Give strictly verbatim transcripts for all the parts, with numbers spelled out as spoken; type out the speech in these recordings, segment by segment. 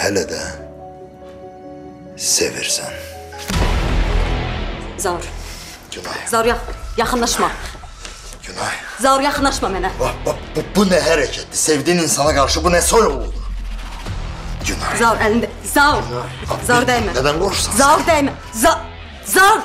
hələ də sevirsən. Zaur. Günay. Zaur, yax yaxınlaşma. Günay. Zaur, yaxınlaşma mənə. Bax, bax, bu, bu nə hərəkətdir? Sevdiğin insana qarşı bu nə soyuqludur? Günay. Zaur, əlində. Zaur. Günay. Zaur, dəymə. Nədən qorxursan? Zaur, dəymə. Zaur. Zaur.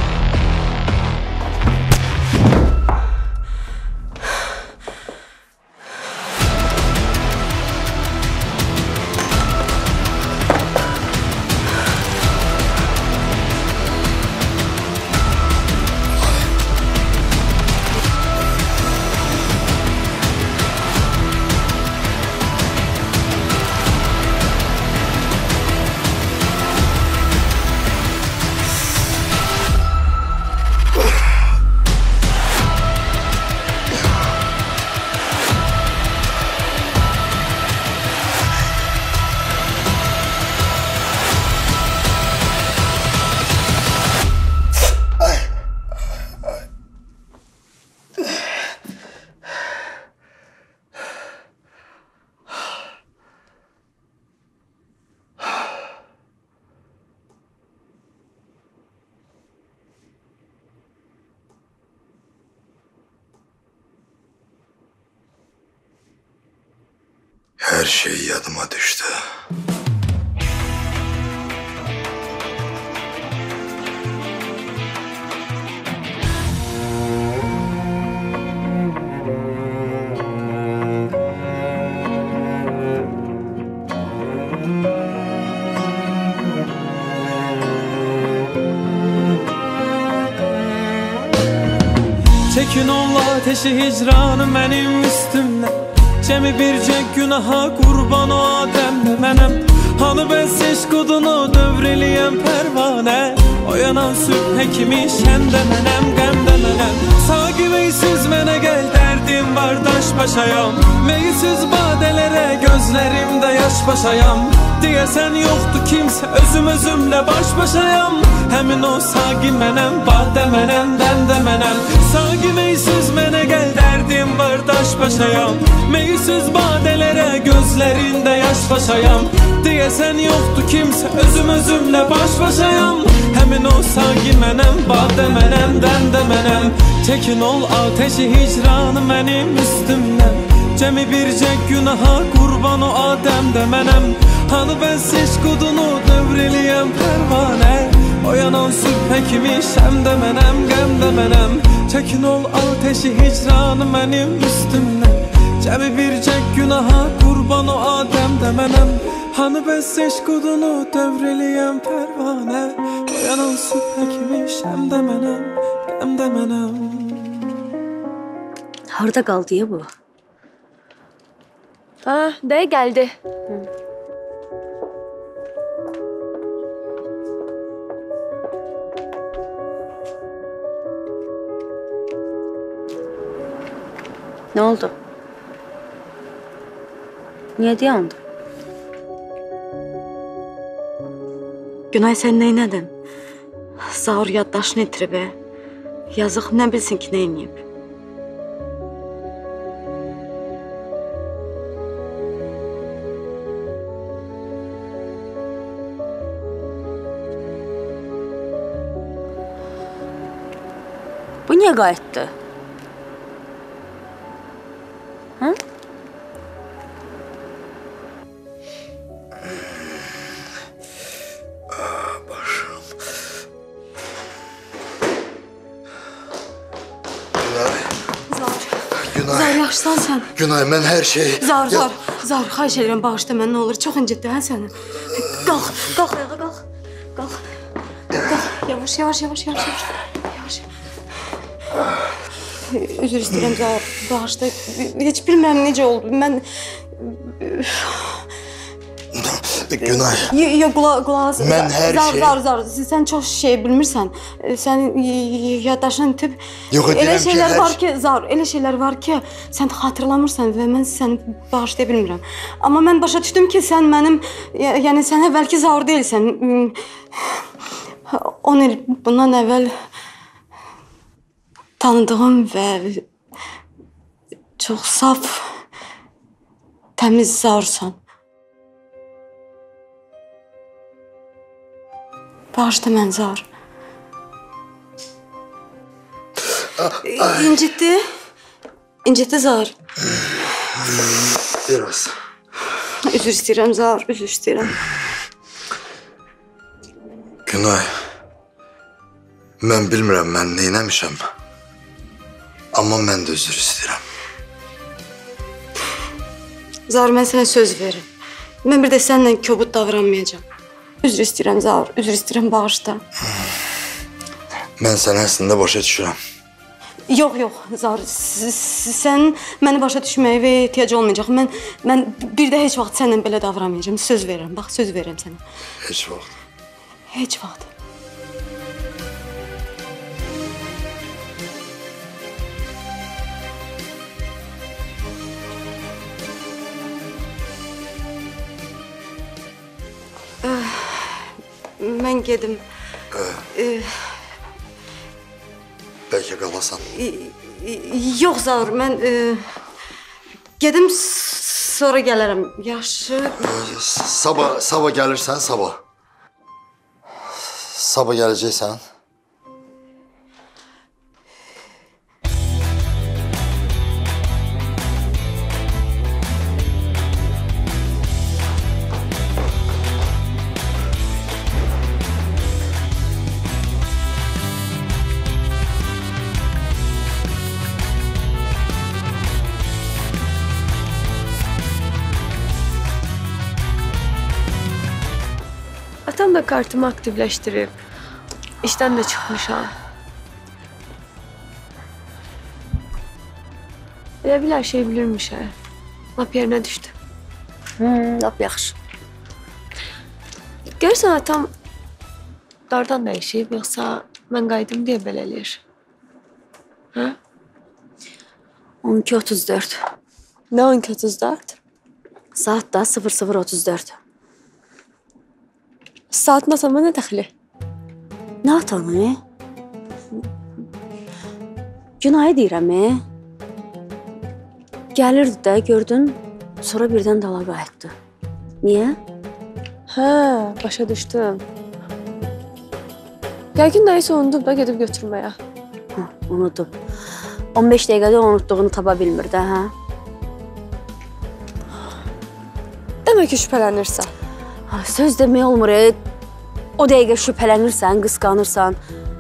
Her şey yadıma düştü. Çekin ola ateşi hicranı benim üstümden. Cemi bircek günaha kurban o ademde menem. Hanı ben seçkudunu dövreliyem pervane. O yanan sübhe kimi şende menem gemde menem. Sağ güveysiz mene gel derdim bardaş paşayam. Meysiz badelere gözlerimde yaş paşayam. Diyesen yoktu kimse özüm özümle baş başayam. Hemin o sağ menem bade menem demde menem. Sağ güveysiz mene gel derdim bardaş paşayam. Meysiz badelere gözlerinde yaş paşayam. Diyesen yoktu kimse özüm özümle baş başayam. Hemin o sağ menem bade menem demde menem. Çekin ol ateşi hicranı benim üstümden. Cemi bircek günaha kurban o ademde menem. Hanı ben seçkudunu dövreliyem pervane. O yanan sübhe kimi şemde menem gemde menem. Çekin ol ateşi hicranı benim üstümden. Cemi bircek günaha kurban o ademde menem. Hanı ben seçkudunu dövreliyem pervane. O yanan sübhe kimi şemde menem gemde menem. Harda qaldı ya bu? Ha, de geldi. Hı. Ne oldu? Niye dayandı? Günay, sen neynədin? Zaur yaddaşını itirib, e? Yazıq nə bilsin ki, neyniyib? Bu niye qayıtdı? Hı? Başım. Günay. Zaur, yaxşısan sən? Günay, mən hər şey... Zaur, Zaur, Zaur, xahiş edirəm, bağışla mən, nə olur, çox incitdi, hə səni? Qalx, qalx ayağa, qalx, qalx. Qalx, yavaş, yavaş, yavaş, yavaş, yavaş. Üzr istəyirəm, Zaur, bağışla. Heç bilmirəm necə oldu, mən... Günay. Yox, qulaq, Mən hər Zaur, şey... Zaur, Zaur, sən çox şey bilmirsən. Sən yaddaşın itib... Yox, deyirəm ki, hər... Elə şeylər var ki, Zaur, elə şeylər var ki, sən xatırlamırsan və mən səni bağışlaya bilmirəm. Amma mən başa düşdüm ki, sən mənim, yəni sən əvvəlki Zaur deyilsən. on il bundan əvvəl tanıdığım və çox saf, təmiz Zaursan. Bağışla məni Zaur. İncitdi. İncitdi Zaur. Biraz. Üzr istəyirəm Zaur, üzr istəyirəm. Günay. Mən bilmirəm mən neynəmişəm. Amma mən də üzr istəyirəm. Zaur, mən sənə söz verirəm. Mən bir də səninlə kobud davranmayacağam. Üzr istəyirəm Zaur, üzr istəyirəm, bağışla. Mən səni əslində başa düşürəm. Yox, yox, Zaur, sən məni başa düşməyə ehtiyac olmayacaq. Mən, mən bir də heç vaxt səninlə belə davranmayacağım. Söz verirəm, bax, söz verirəm sənə. Heç vaxt. Heç vaxt. Mən gedim. Ee, Bəlkə qalasan. yox Zaur, mən e, gedim, sonra gələrəm. Yaxşı. Sabah, sabah gəlirsən, sabah. Sabah gələcəksən. Atam da kartımı aktifləşdirib. İşdən də çıxmışam. Elə bil hər şey bilirmiş hə. Lap yerinə düşdü. Hmm, lap yaxşı. Görürsən atam dardan dəyişib, yoxsa mən qayıdım deyə belə eləyir. Hə? on iki otuz dörd. Nə on iki otuz dörd? Saat da sıfır sıfır otuz dörd. Saatın atama nə dəxli? Nə atanı? Günayı deyirəm, e? Gəlirdi də, gördün, sonra birdən dala qayıtdı. Niyə? Hə, başa düşdüm. Yəqin nəyisə unudub da gedib götürməyə. Hə, unudub. on beş dəqiqədə unutduğunu tapa bilmir də, hə? Demək ki, şübhələnirsən. Ha, söz demək olmur, e? O dəqiqə şübhələnirsən, qısqanırsan.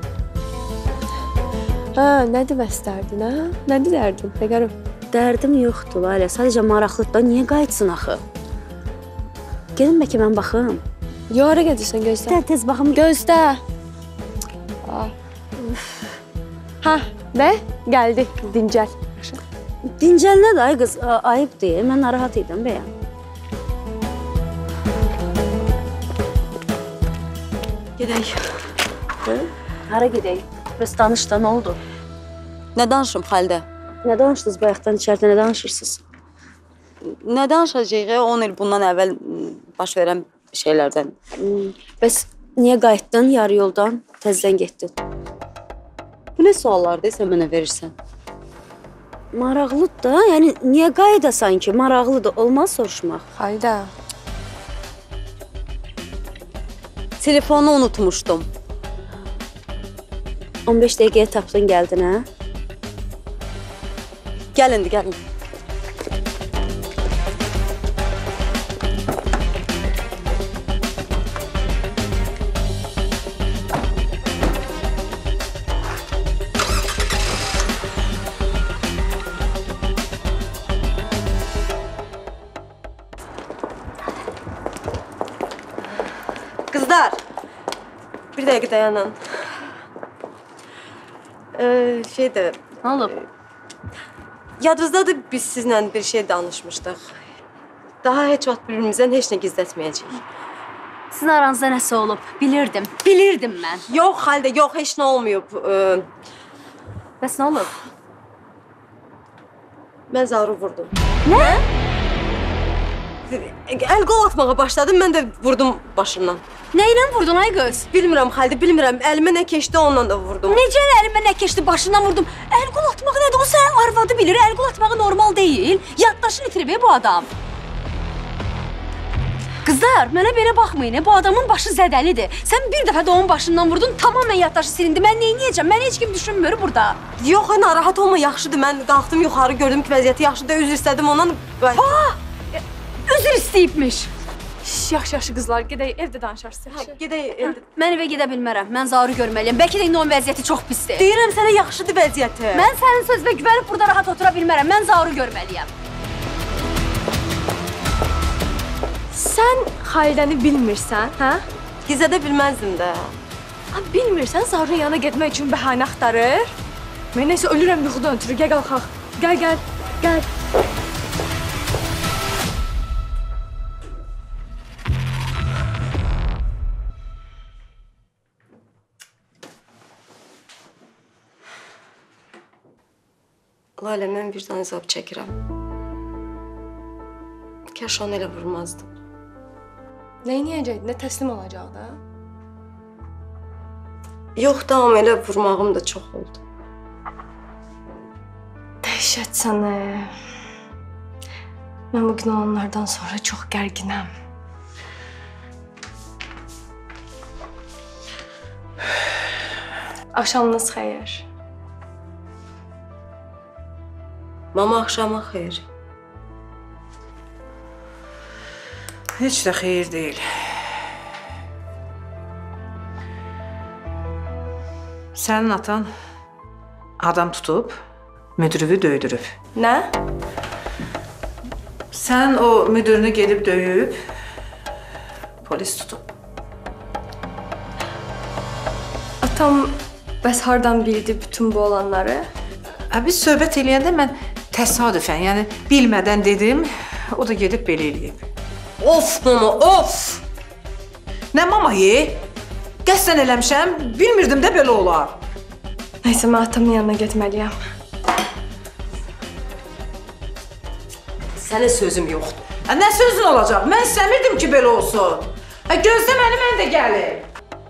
Hə, nə demək istərdin, hə? Nə deyərdin, Bəqərov? Dərdim yoxdur, Lalə. Sadəcə maraqlıdır da, niyə qayıtsın axı? Gedin bəlkə mən baxım. Yo, hara gedirsən, gözlə. Də, tez baxım. Gözlə. Hə, nə? Gəldi, dincəl. Dincəl nədir, ay qız? A- Ayıb deyil, mən narahat idim bəyəm. Gedək. Hara gedək? Bəs danış da, nə oldu? Nə danışım Xalidə? Nə danışdınız bayaqdan içəridə, nə danışırsınız? Nə danışacağıq? on il bundan əvvəl baş verən şeylərdən. Hmm, bəs niyə qayıtdın yarı yoldan, təzdən getdin? Bu nə suallardır sən mənə verirsən? Maraqlıdır da, yəni niyə qayıdasan ki? Maraqlıdır, olmaz soruşmaq. Xalidə. Telefonu unutmuşdum. on beş dəqiqəyə tapdın, gəldin, hə? Gəl indi, gəlin. Qızlar, bir dəqiqə dayanın. Ee, şeydə, Nə olub? yadınızdadır biz sizlə bir şey danışmışdıq. Daha heç vaxt birbirimizdən heç nə gizlətməyəcəyik. Sizin aranızda nəsə olub, bilirdim, bilirdim mən. Yox, Xalidə, yox, heç nə olmayıb. Ee, Bəs nə olub? mən Zauru vurdum. Nə? Əl qol atmağa başladım, mən də vurdum başından. Nə ilə vurdun, ay qız? Bilmirəm, Xalidə, bilmirəm. Əlimə nə keçdi, onunla da vurdum. Necə əlimə nə keçdi, başından vurdum. Əl qol atmaq nədir? O sənin arvadı bilir, əl qol atmağı normal deyil. Yaddaşını itirib bu adam. Qızlar, mənə belə baxmayın. Bu adamın başı zədəlidir. Sən bir dəfə də onun başından vurdun, tamamən yaddaşı silindi. Mən neyniyəcəm? Mən heç kim düşünmür burada. Yox, narahat olma, yaxşıdır. Mən qalxdım yuxarı, gördüm ki, vəziyyəti yaxşıdır. Üzr istədim ondan. Ha! Üzr istəyibmiş. Yaxşı, yaxşı qızlar, gedək evdə danışarsınız. Gedək evdə. Mən evə gedə bilmərəm. Mən Zauru görməliyəm. Bəlkə də indi onun vəziyyəti çox pisdir. Deyirəm sənə yaxşıdır vəziyyəti. Mən sənin sözünə güvənib burada rahat otura bilmərəm. Mən Zauru görməliyəm. Sən Xalidəni bilmirsən, hə? Gizlədə bilməzdim də. Ha, bilmirsən, Zaurun yanına getmək üçün bəhanə axtarır. Mən nəsə ölürəm yuxudan ötürü. Gəl qalxaq. Gəl, gəl, gəl. Lalə, mən birdən əzab çəkirəm. Kaş onu elə vurmazdım. Neyniyəcəkdi? Nə təslim olacaqdı? Yox da, amma elə vurmağım da çox oldu. Dəhşət sənə. Mən bugün olanlardan sonra çox gərginəm. Axşamınız xeyir. Mama axşama xeyir. Heç də xeyir deyil. Sənin atan adam tutub, müdürüvü döydürüb. Nə? Sən o müdürünü gedib döyüb, polis tutub. Atam bəs hardan bildi bütün bu olanları? Hə, biz söhbət eləyəndə mən təsadüfən, yəni bilmədən dedim, o da gedib belə eləyib. Of mama, of! Nə mama ye? Qəsdən eləmişəm, bilmirdim də belə olar. Nəysə, mən atamın yanına getməliyəm. Sənə sözüm yoxdur. Hə, nə sözün olacaq? Mən istəmirdim ki, belə olsun. Hə, gözlə məni, mən də gəlim.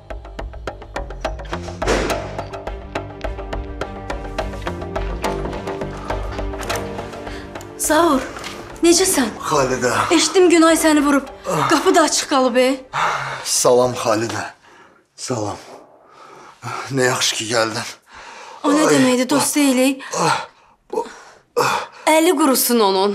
Zaur, necəsən? Xalidə. Eşitdim Günay səni vurub. Qapı da açıq qalıb, e? Salam Xalidə. Salam. Nə yaxşı ki gəldin. O nə deməkdir, dost deyilik? Əli qurusun onun.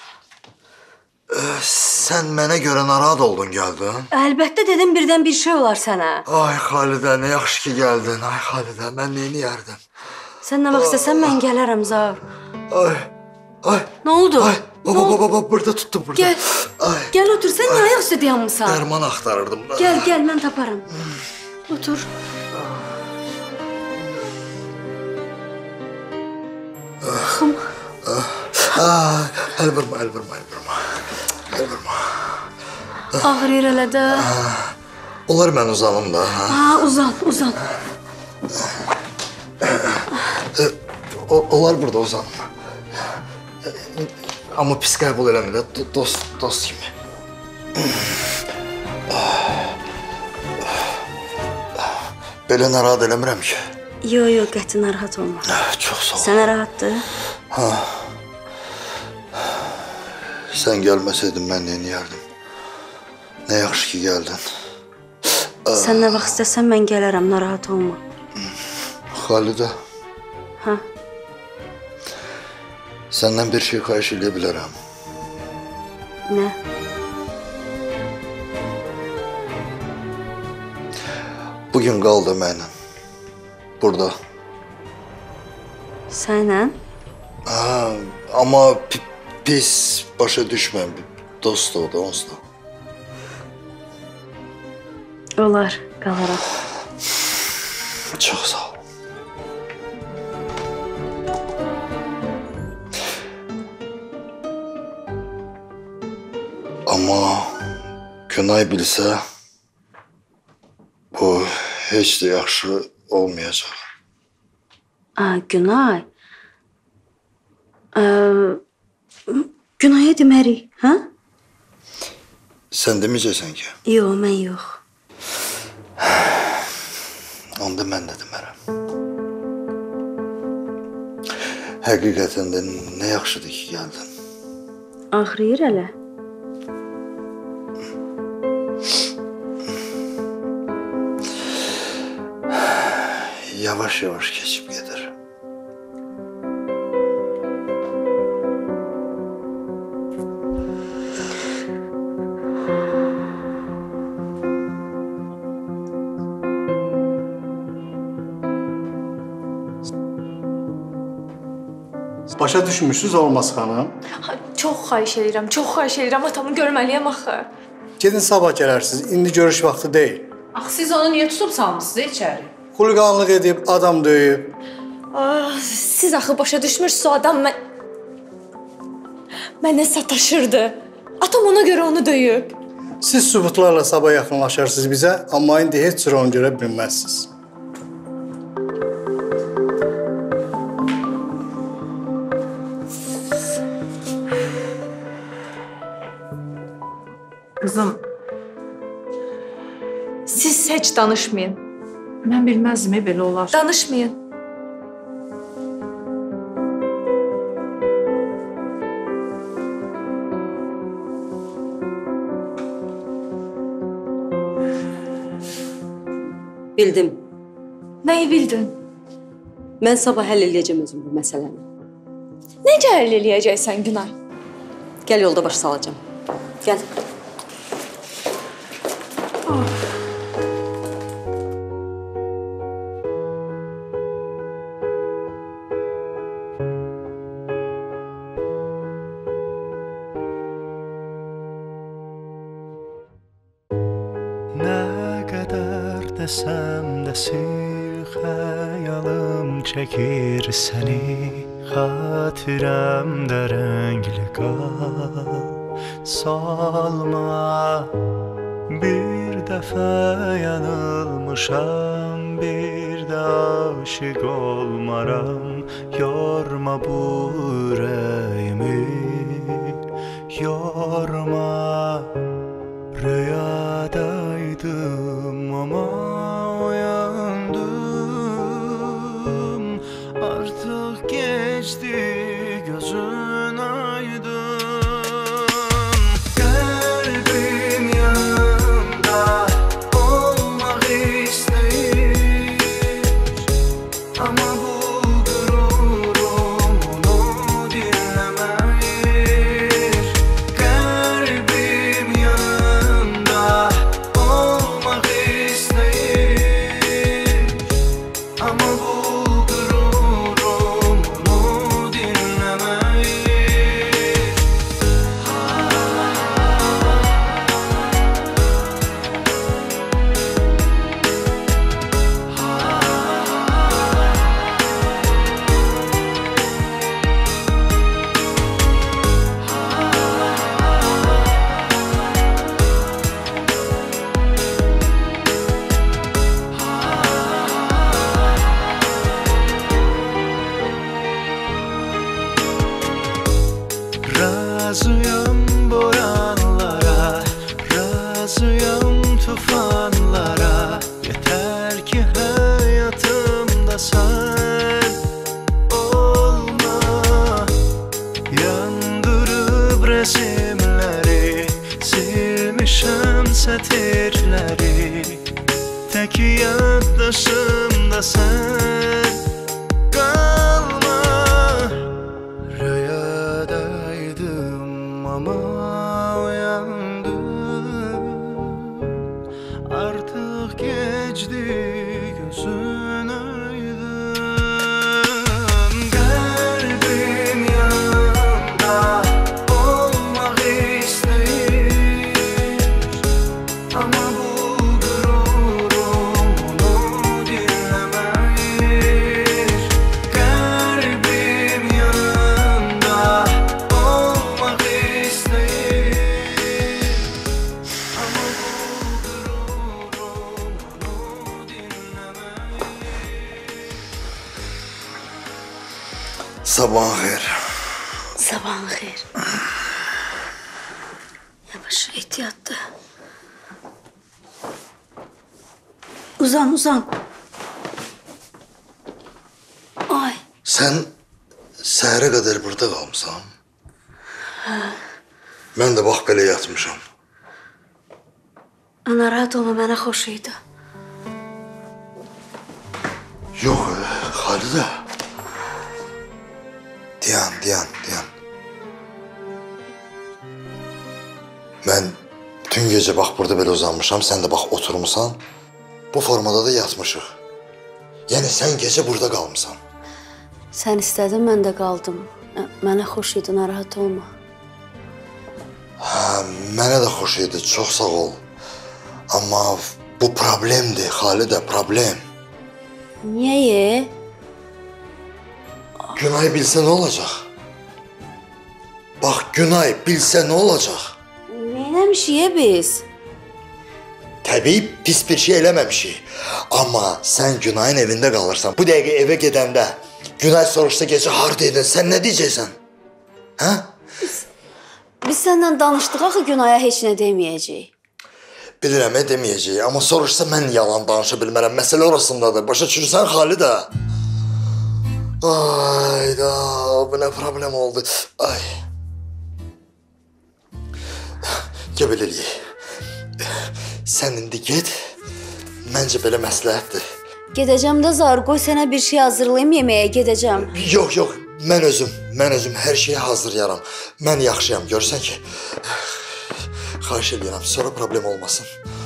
Sən mənə görə narahat oldun gəldin. Əlbəttə dedim, birdən bir şey olar sənə. Ay Xalidə, nə yaxşı ki gəldin. Ay Xalidə, mən neyini yerdim? Sən nə vaxt istəsən, mən gələrəm Zaur. Ay, ay. Nə oldu? Ay, baba, baba, baba, burada tuttum, burada. Gəl, Ay, gəl otur, sən niyə ayaq üstə dayanmısan? dərman axtarırdım da. Gəl, gəl, mən taparım. Otur. Xım. Ay, əl vurma, əl vurma, əl vurma. Əl vurma. Ağrıyır elə də. Olar mən uzanım da, ha? Ha, uzan, uzan. O, olar burada uzanım. Amma pis qəbul eləmir də, do- dost, dost kimi. Belə narahat eləmirəm ki. Yo, yo, qəti narahat olma. Çox sağ ol. Sənə rahatdır? Sən gəlməsəydin mən neyniyərdim? Nə yaxşı ki gəldin. Sən nə vaxt istəsən, mən gələrəm, narahat olma. Xalidə, Ha? səndən bir şey xahiş edə bilərəm. Nə? Bugün qal da mənlə. Burada. Sənlə? Ha, amma pi- pis başa düşməm. Dost o da, onsuz da. Olar, qalaram. Çox sağ ol. Amma Günay bilsə, bu heç də yaxşı olmayacaq. Aa, Günay. Ee, Günay'a demərik, hə? Sən deməyəcəksən ki, Yox, mən yox. onda mən də demərəm. Həqiqətən də nə yaxşıdır ki gəldin. Ağrıyır hələ. yavaş-yavaş keçib gedir. Başa düşmüşsünüz Olmaz xanım. Ha, çox xahiş edirəm, çox xahiş edirəm. Atamı görməliyəm axı. Gedin sabah gələrsiniz. İndi görüş vaxtı deyil. Axı siz onu niyə tutub salmısınız içəri? Xuliqanlıq edib, adam döyüb. Ah, siz axı başa düşmürsünüz o adam mən... Mənə sataşırdı. Atam ona görə onu döyüb. Siz sübutlarla sabah yaxınlaşarsınız bizə, amma indi heç cür onu görə bilməzsiniz. Qızım, Siz heç danışmayın. mən bilməzdim belə olar. Danışmayın. Bildim. Nəyi bildin? Mən sabah həll eləyəcəm özüm bu məsələni. Necə həll eləyəcəksən Günay? Gəl yolda baş salacağam. Gəl. Ne kadar desem desin hayalım çekir seni Hatiremde renkli kal Salma bir defa yanılmışam Bir de aşık olmaram Yorma bu yüreğimi Yorma Rüyadaydım ama uyandım Artık geçti gözün aydın Kalbim yanında olmak isteyir Ama bu gururum onu dinlemeyir Kalbim yanında olmak isteyir Ama bu gururum onu dinlemeyir Razıyım boranlara, razıyım tufanlara Yeter ki hayatımda sen olma Yandırıp resimleri, silmişim setirleri Tek yaddaşımda sen kalma Rüyadaydım ama uyandım Artık geçti gözün aydın Kalbim yanında olmak isteyir Ama bu gururum onu dinlemeyir Kalbim yanında olmak isteyir Ama bu gururum onu dinlemeyir Sabahın xeyir. Sabahın xeyir. Yavaş, ehtiyatlı. Uzan, uzan. Ay. Sən səhərə qədər burada qalmısan? Mən də bax belə yatmışam. Narahat olma, mənə xoş idi. Yox, e, Xalidə. Dayan, dayan, dayan. Mən bütün gecə bax burada belə uzanmışam, sən də bax oturmusan. Bu formada da yatmışıq. Yəni sən gecə burada qalmısan. Sən istədin, mən də qaldım. Mənə xoş idi, narahat olma. Hə, mənə də xoş idi, çox sağ ol. Amma bu problemdir, Xalidə, problem. Niyə? Günay bilsə nə olacaq? Bax, Günay bilsə nə olacaq? Neyləmişik biz? Təbii pis bir şey eləməmişik. Amma sən Günayın evində qalırsan. Bu dəqiqə evə gedəndə Günay soruşsa gecə hardaydın, sən nə deyəcəksən? Hə? Biz səndən danışdıq axı Günaya heç nə deməyəcəyik. Bilirəm, deməyəcəyik. Amma soruşsa mən yalan danışa bilmərəm. Məsələ orasındadır. Başa düşürsən Xalidə? Ayda, bu nə problem oldu? Ay. Gəl belə eləyək. Sən indi get. Məncə belə məsləhətdir. Gedəcəm də Zar, qoy sənə bir şey hazırlayım yeməyə, gedəcəm. Yox, yox, mən özüm, mən özüm hər şeyi hazırlayaram. Mən yaxşıyam, görsən ki. Xahiş edirəm, sonra problem olmasın.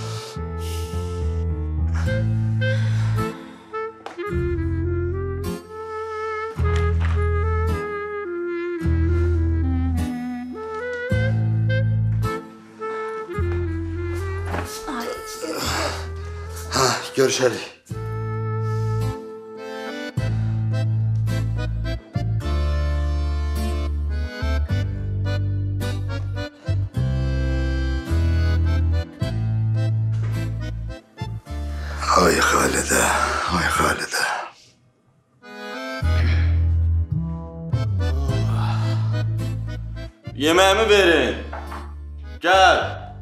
Ha, görüşərik. Ay Xalidə, ay Xalidə. Yemeğimi verin. Gel.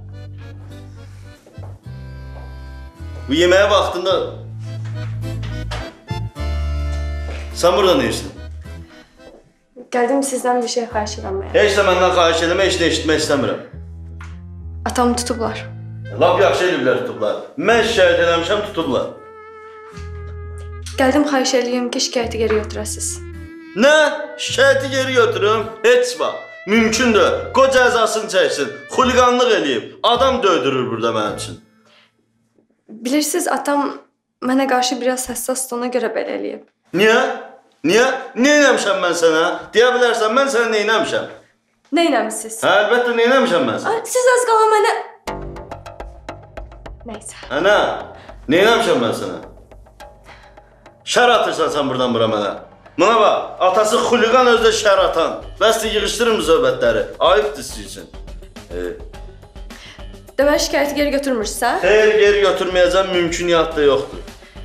Bu yemeğe vaxtında... Sen burada ne işin? Gəldim sizdən bir şey xahiş eləməyə. Heç də məndən xahiş eləmə, heç də eşitmək istəmirəm. Atamı tutublar. Lap yaxşı eliblər tutublar. Mən şikayət eləmişəm, tutublar. Gəldim xahiş eləyim ki, şikayəti geri götürəsiz. Nə? Şikayəti geri götürüm? Heç vaxt. Mümkündür. Qoy cəzasını çəksin. Xuliqanlıq eləyib. Adam döydürür burada mənim üçün. Bilirsiniz, atam mənə qarşı biraz həssasdır, ona görə belə eləyib. Niyə? Niyə? Nə eləmişəm mən sənə? Deyə bilərsən, mən sənə nə eləmişəm? Nə eləmişsiniz? Hə, əlbəttə, nə eləmişəm mən sənə? Siz az qala mənə... Neysə. Ana, nə eləmişəm mən sənə? Şər atırsan sən buradan bura mənə. Buna bax, atası xuliqan özdə şər atan. Bəs də yığışdırın bu söhbətləri. Ayıbdır siz üçün. E, Demək şikayəti geri götürmürsən? Xeyr, geri götürməyəcəm, mümküniyyat da yoxdur.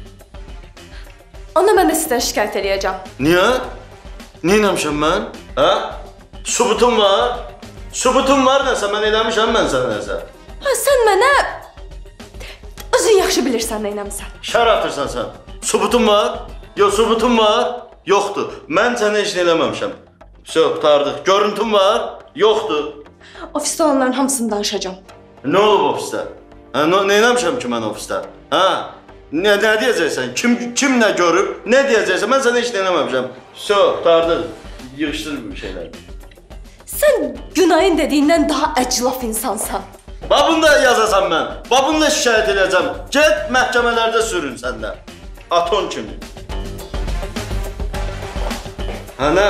Onda mən də sizdən şikayət eləyəcəm. Niyə? Nə eləmişəm mən? Hə? Subutum var. Subutum var nəsə, mən eləmişəm mən sənə nəsə. Ha, sən mənə... Özün yaxşı bilirsən nə eləmişsən. Şər atırsan sən. Subutum var. Yox, subutum var. Yoxdur. Mən sənə heç nə eləməmişəm. Söz, qurtardıq. Görüntüm var. Yoxdur. Ofisdə olanların hamısını danışacağam. Nə olub ofisdə? Hə, nə, nə eləmişəm ki mən ofisdə? Hə? Nə, nə deyəcəksən? Kim, kim nə görüb? Nə deyəcəksən? Mən sənə heç nə eləməmişəm. Söz, qurtardıq. Yığışdır bir şeylər. Sən Günayın dediyindən daha əclaf insansan. Babunu da yazasan mən. Babunu da şikayət edəcəm. Get məhkəmələrdə sürün sən də. Aton kimi. Hə, nə?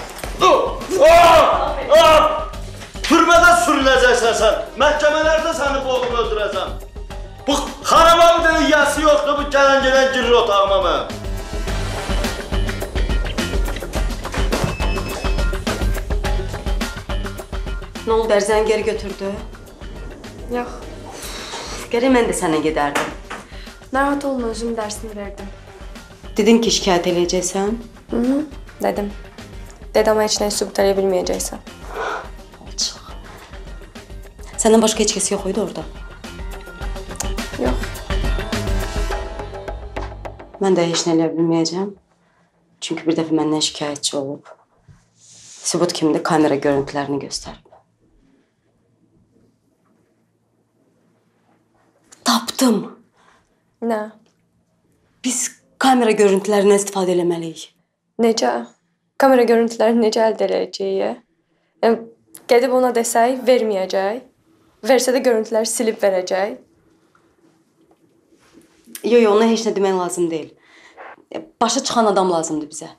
Türmədə sürüləcəksən sən. Məhkəmələrdə səni boğub öldürəcəm. Bu xaraba bir dənə yası yoxdur. Bu gələn gələn girir otağıma mən. Nə oldu, ərzəni geri götürdü? Yox. Gərək mən də sənə gedərdim. Narahat olma, özüm dərsini verdim. Dedin ki, şikayət eləyəcəksən? Hı -hı, dedim. Dedəmə heç nəyi sübut eləyə bilməyəcəksən. Alçaq. Səndən başqa heç kəs yox idi orada? Yox. Mən də heç nə eləyə bilməyəcəm. Çünki bir dəfə məndən şikayətçi olub. Sübut kimdir? Kamera görüntülərini göstərib. Tapdım. Nə? Biz kamera görüntülərindən istifadə eləməliyik. Necə? Kamera görüntülərini necə əldə edəcəyik? Yəni, gedib ona desək, verməyəcək. Versə də görüntüləri silib verəcək. Yox, yox, ona heç nə demək lazım deyil. Başa çıxan adam lazımdır bizə.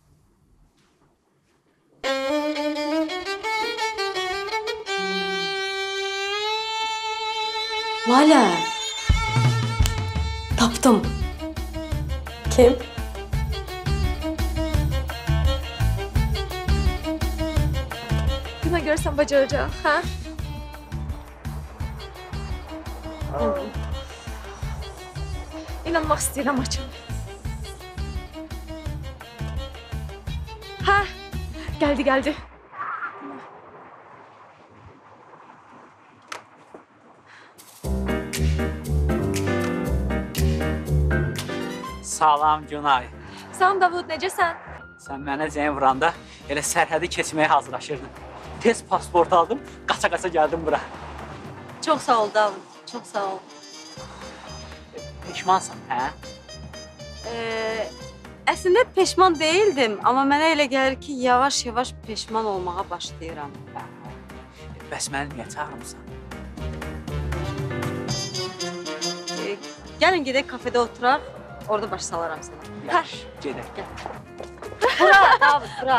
Lalə, tapdım. Kim? Buna görsən bacaracaq, hə? İnanmaq istəyirəm açım. Hə, gəldi, gəldi. Salam Günay. Salam Davud, necəsən? Sən mənə zəng vuranda elə sərhədi keçməyə hazırlaşırdın. Tez pasport aldım, qaça-qaça gəldim bura. Çox sağ ol Davud, çox sağ ol. Peşmansan, hə? Ee, əslində peşman değildim, amma mənə elə gəlir ki, yavaş-yavaş peşman olmağa başlayıram. Bəs məni niyə çağırmısan? Ee, gəlin gedək kafedə oturaq, orada baş salaram sənə. Yaxşı, gedək. Bura, Davud, bura.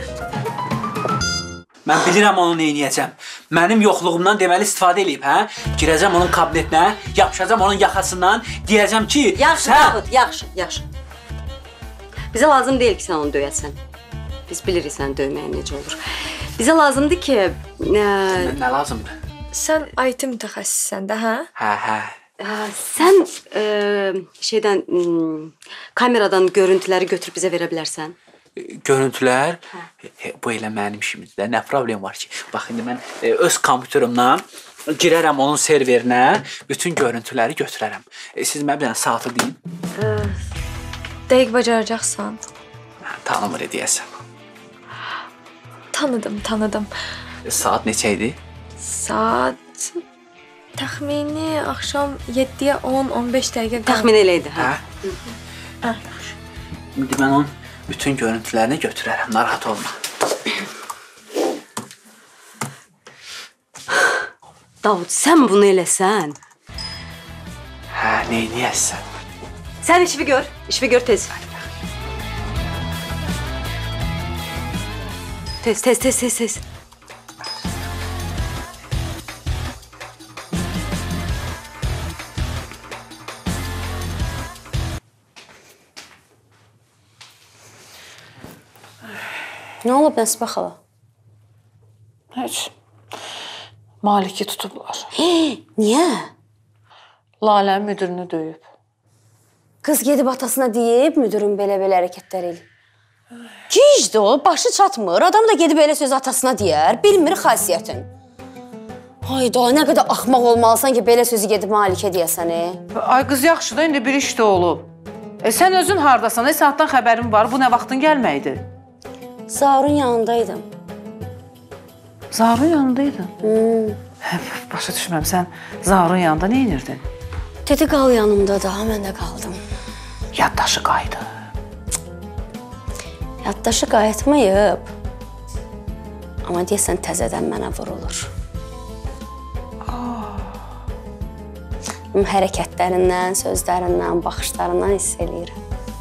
Mən bilirəm onu neyniyəcəm. Mənim yoxluğumdan deməli istifadə eləyib, hə? Girəcəm onun kabinetinə, yapışacam onun yaxasından, deyəcəm ki... Yaxşı, sən... Davud, yaxşı, yaxşı. Bizə lazım deyil ki, sən onu döyəsən. Biz bilirik sən döyməyin necə olur. Bizə lazımdır ki... Ə... Nə lazımdır? Sən I T mütəxəssissən də, hə? Hə, hə. Ə, sən ə, şeydən, ə, kameradan görüntüləri götürüb bizə verə bilərsən? Görüntülər, hə. Bu elə mənim işimdir də, nə problem var ki? Bax, indi mən e, öz kompüterimdən girərəm onun serverinə, bütün görüntüləri götürərəm. E, siz mənə bir dənə saatı deyin. Ə, dəqiq bacaracaqsan. Tanımır edəyəsən. Tanıdım, tanıdım. E, saat neçə idi? Saat təxmini axşam yeddiyə on on beş dəqiqə qaldı. Təxmin elə idi, hə? Hə. İndi mən onun bütün görüntülərini götürərəm, narahat olma. Davud, sən bunu eləsən. Hə, neyniyəsən? Sən işvi gör, işvi gör tez. Tez, tez, tez, tez, tez. Nə olub Nəsibə xala? Heç. Maliki tutublar. Niyə? Lalənin müdürünü döyüb. Qız gedib atasına deyib, müdürün belə-belə hərəkətlər eləyir. Gicdir o, başı çatmır. Adam da gedib elə söz atasına deyər, bilmir xasiyyətin. Hayda, nə qədər axmaq olmalısan ki, belə sözü gedib Malikə deyəsən, e? Ay qız yaxşı da, indi bir iş də olub. E, sən özün hardasan, e, saatdan xəbərin var, bu nə vaxtın gəlməkdir? Zaurun yanındaydım. Zaurun yanındaydın? Hmm. Başa düşməm, sən Zaurun yanında nə inirdin? Dedi qal yanımda da, mən də qaldım. Yaddaşı qaydı. Yaddaşı qayıtmayıb. Amma deyəsən təzədən mənə vurulur. Onun hərəkətlərindən, sözlərindən, baxışlarından hiss eləyirəm.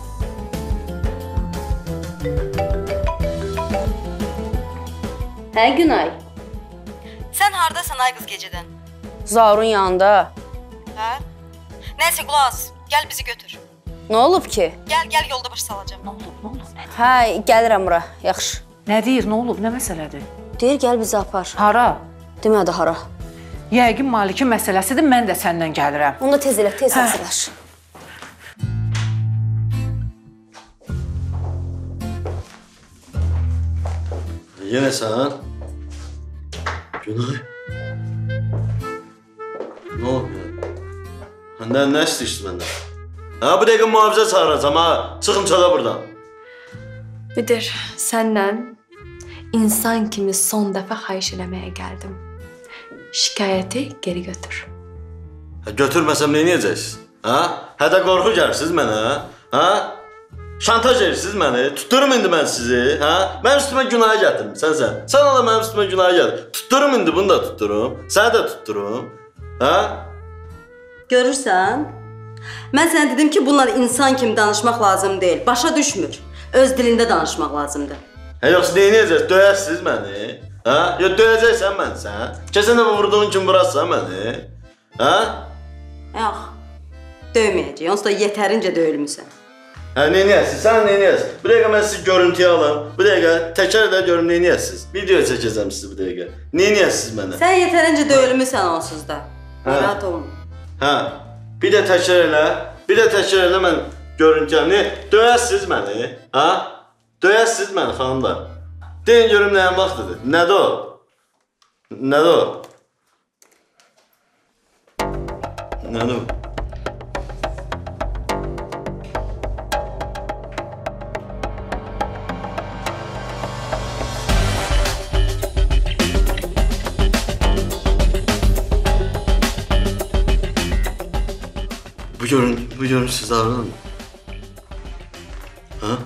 Hə, Günay. Sən hardasan ay qız gecədən? Zaurun yanında. Hə? Nəysə qulaq, gəl bizi götür. Nə olub ki? Gəl, gəl yolda baş salacağım. Nə olub, nə olub? Hə, gəlirəm bura, yaxşı. Nə deyir, nə olub, nə məsələdir? Deyir, gəl bizi apar. Hara? Demədi hara. Yəqin Malikin məsələsidir, mən də səndən gəlirəm. Onda tez elə, tez hazırlaş. Yenə sən? Günay. Nə olub ya? Həndən nə istəyirsən məndən? Ha, bu dəqiqə mühafizə çağıracam ha. Çıxın çala buradan. Müdür, səndən insan kimi son dəfə xahiş eləməyə gəldim. Şikayəti geri götür. Ha, götürməsəm nə edəcəksiniz? Ha? Hədə qorxu gəlirsiniz mənə? Ha? Şantaj edirsiniz məni. Tutdurum indi mən sizi. Ha? Mənim üstümə günah gətirmisən sən. Sən ola mənim üstümə günah gətir. Tutdurum indi bunu da tutdurum. Səni də tutdurum. Ha? Görürsən? Mən sənə dedim ki, bunlar insan kimi danışmaq lazım deyil. Başa düşmür. Öz dilində danışmaq lazımdır. Hə, yoxsa neynəyəcəksiniz? Döyərsiniz məni? Ha? Ya döyəcəksən mən sən? Keçən dəfə vurduğun kimi vurarsan məni? Ha? Yox. Döyməyəcək. Onsuz da yetərincə döyülmüsən. Hə, neynəyəsiniz? Sən neynəyəsiniz? Bir dəqiqə mən sizi görüntüyə alım. Bir dəqiqə təkrar edə görüm neynəyəsiniz? Video çəkəcəm sizi bir dəqiqə. Neynəyəsiniz mənə? Sən yetərincə döyülmüsən onsuz da. Rahat olma. Hə. Bir də təkrar elə. Bir də təkrar elə mən görüntüyə. Ne? Döyəsiniz məni? Ha? Döyəsiniz məni xanımlar. Deyin görüm nəyin vaxtıdır? Nədir o? Nədir o? Nədir o? Bu görün, bu görün siz davranır mı? Ha?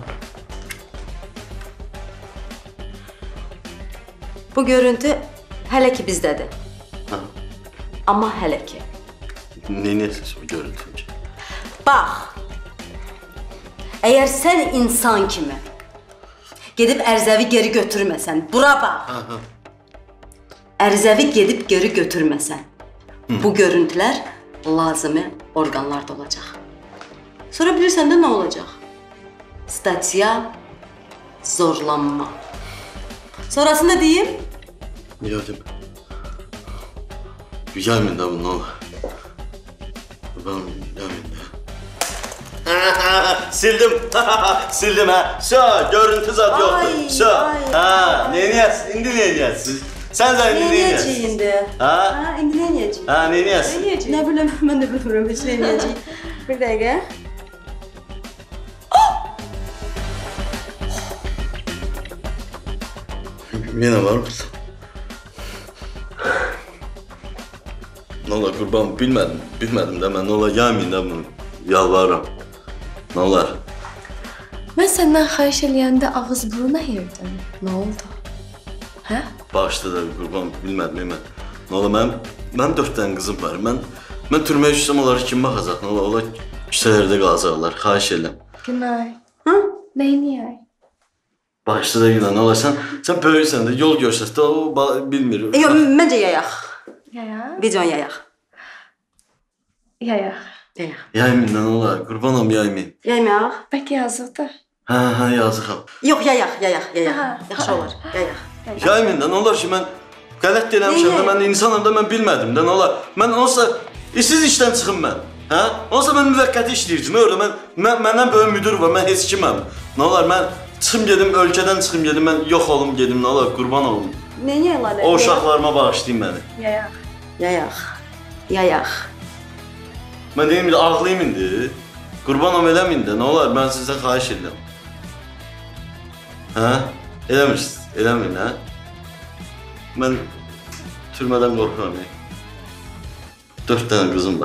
Bu görüntü hələ ki bizdədir. Ha? Amma hələ ki. Neynəsiniz bu görüntünce? Bax. Əgər sən insan kimi gedib ərzəvi geri götürməsən, bura bax. Ha, ha. Ərzəvi gedib geri götürməsən, Hı. bu görüntülər lazımi orqanlarda olacaq. Sonra bilirsən də nə olacaq? Statiya, zorlanma. Sonrasında deyim? Yok değil mi? Gelmeyin de bu ne olur. Ben gelmeyin de. Sildim. Sildim ha. Şu görüntü zat yoktu. Şu. Ha, ne niyet? İndi ne niyetsiz? Sen zaten indi ne niyetsiz? Ne indi? Ha? Ha, indi ne niyetçi? Ha, ne niyetsiz? Ne niyetçi? Ne bileyim, ben de bilmiyorum hiç ne niyetçi. Bir dakika. Yine var mısın? Ne ola kurban bilmedim, bilmedim de ben ne ola gelmeyin de bunu yalvarırım. Ne olar? Mən səndən xahiş eləyəndə ağız buruna yerdin. Nə oldu? Hə? Bağışla da kurban bilmedim ben. Ne ola ben, ben dört tane kızım var. Ben, ben türmeye düşsem onları kim bakacak? Ne ola, ola küçelerde kalacaklar. Xahiş edirəm. Günay. Hı? Neyniyək? Bağışla da Günay, ne ola sen, sen böyüksən de yol görsəs de o bilmir. Yok, bence yayaq. Yayaq? Videon yayaq. Yayaq. Yayaq. Yaymayın ne ola, kurbanım yaymayın. Yaymayaq. Bəlkə yazıqdır. Ha ha yazıqam. Yok yayaq, yayaq, yayaq. Yaxşı olar, yayaq. Yaymayın da ne olar ki ben qələt deyilmişəm də mən insanım da mən bilmədim də ne olar. Mən olsa işsiz işdən çıxım mən. Hə? Olsa mən müvəqqəti işləyirdim. Orada mən, mən məndən böyük müdür var, mən heç kiməm. Ne olar mən çıxım gedim, ölkədən çıxım gedim, mən yox olum gedim, ne olar qurban olum. Ne yayaqlar? O uşaqlarıma bağışlayın məni. Yayaq. Yayaq. Yayaq. Mən deyim indi ağlayayım indi. Qurban olum eləməyin də, ne olar mən sizdən xahiş edirəm. Hə? Eləmirsiniz, eləməyin hə? Mən türmədən qorxuram ya. Dörd tane kızım var.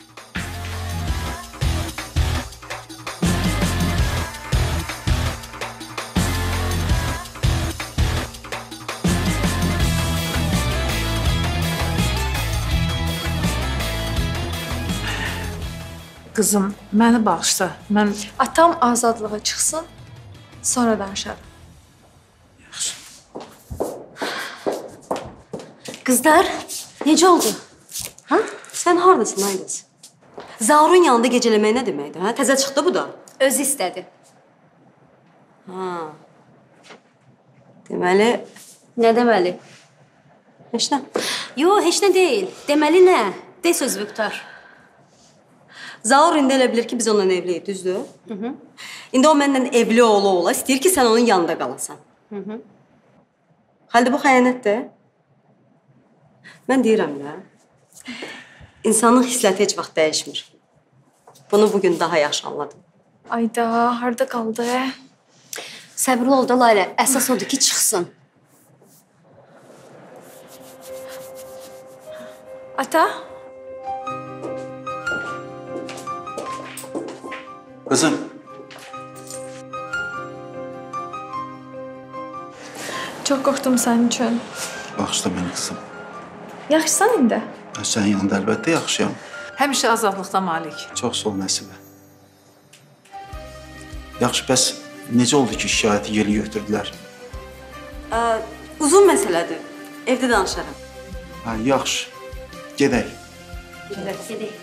Qızım, məni bağışla. Mən Atam azadlığa çıxsın, sonra danışarım. Qızlar, necə oldu? Ha? Sən hardasın, Aydız? Zaurun yanında gecələmək nə deməkdir? Ha? Təzə çıxdı bu da. Özü istədi. Ha. Deməli, Nə deməli? heç nə. Yo, heç nə deyil. Deməli nə? De sözünü qutar. Zaur indi elə bilir ki, biz onunla evliyik, düzdür? Hı -hı. İndi o məndən evli oğlu ola, istəyir ki, sən onun yanında qalasan. Hı -hı. Halde bu xəyanətdir. Mən deyirəm də, insanın xisləti heç vaxt dəyişmir. Bunu bugün daha yaxşı anladım. Ayda, harda qaldı? Səbirli ol da Layla, əsas odur ki, çıxsın. Ata? Kızım, Çox qorxdum sənin üçün. Bağışla məni qızım. Yaxşısan indi? Sənin yanında əlbəttə yaxşıyam. Həmişə azadlıqda Malik. Çox sağ ol Nəsibə. Yaxşı, bəs necə oldu ki, şikayəti yeli götürdülər? Ə, uzun məsələdir. Evdə danışaram. Hə, yaxşı. Gedək. Gedək. Gedək.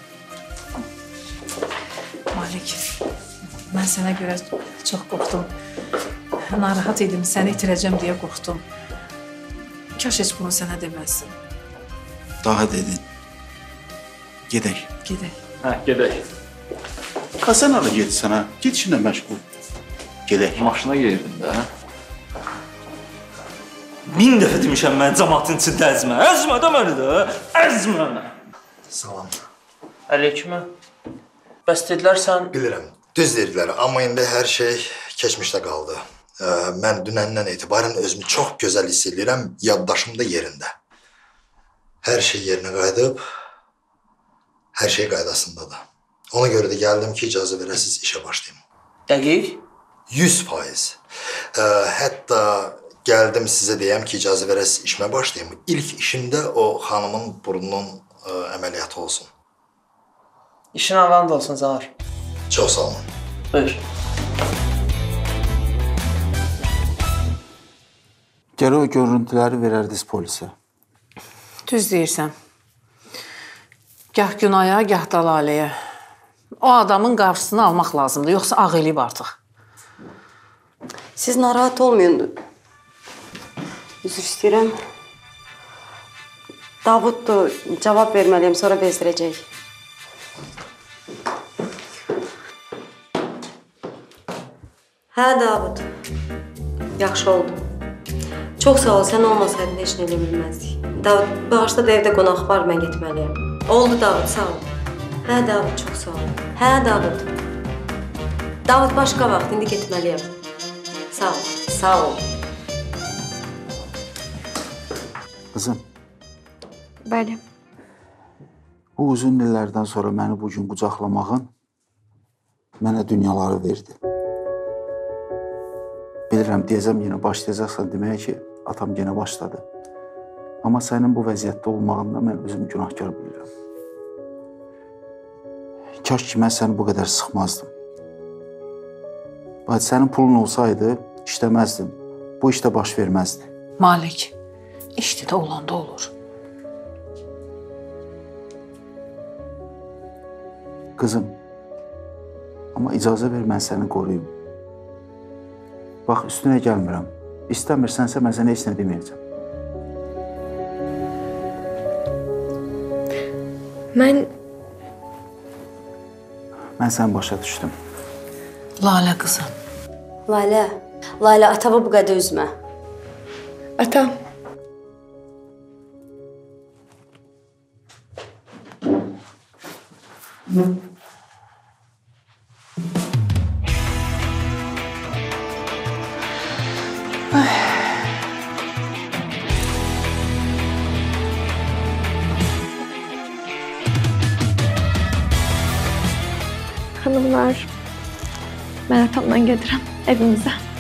Malik, mən sənə görə çox qorxdum. Narahat idim, səni itirəcəm deyə qorxdum. Kaş heç bunu sənə deməzdim. Daha dedin. Gedək. Gedək. Hə, gedək. Ha, sən hara gedirsən, hə? Get işinlə məşğul. Gedək. Maşına gedirdin də. Min dəfə demişəm mən cəmaatın içində əzmə. Əzmə də məni də. Əzmə. Salam. Əleykümə. Bəs dedilər sən... Bilirəm, düz dedilər, amma indi hər şey keçmişdə qaldı. Ee, mən dünəndən etibarən özümü çox gözəl hiss edirəm, yaddaşım da yerində. Hər şey yerinə qayıdıb, hər şey qaydasındadır. Ona görə də gəldim ki, icazə verəsiz işə başlayayım. Dəqiq? yüz faiz. Ee, hətta gəldim sizə deyəm ki, icazə verəsiz işimə başlayayım. İlk işimdə o xanımın burnunun ə, əməliyyatı olsun. İşin avanda olsun Zahar. Çox sağ olun. Buyur. Gələ o görüntüləri verərdiniz polisə. Düz deyirsən. Gah Günaya, gah da Laləyə. O adamın qarşısını almaq lazımdır, yoxsa ağ eləyib artıq. Siz narahat olmayın. Üzr istəyirəm. Davuddur, cavab verməliyəm, sonra bezdirəcək. Hə, Davud. Yaxşı oldu. Çox sağ ol, sən olmasaydın heç nə elə bilməzdik. Davud, bağışda da evdə qonaq var, mən getməliyəm. Oldu Davud, sağ ol. Hə, Davud, çox sağ ol. Hə, Davud. Davud, başqa vaxt, indi getməliyəm. Sağ ol, sağ ol. Qızım. Bəli. Bu uzun illərdən sonra məni bugün qucaqlamağın mənə dünyaları verdi. Bilirəm, deyəcəm yenə başlayacaqsan deməyə ki, atam yenə başladı. Amma sənin bu vəziyyətdə olmağında mən özüm günahkar bilirəm. Kaş ki, mən səni bu qədər sıxmazdım. Bax, sənin pulun olsaydı, işləməzdin. Bu işdə baş verməzdi. Malik, işdə də olanda olur. Qızım, amma icazə ver, mən səni qoruyum. Bax, üstünə gəlmirəm. İstəmirsənsə, mən sənə heç nə deməyəcəm. Mən... Mən səni başa düşdüm. Lalə qızım. Lalə, Lalə, atama bu qədər üzmə. Atam. Hanımlar, mən atamdan gedirəm evimizə.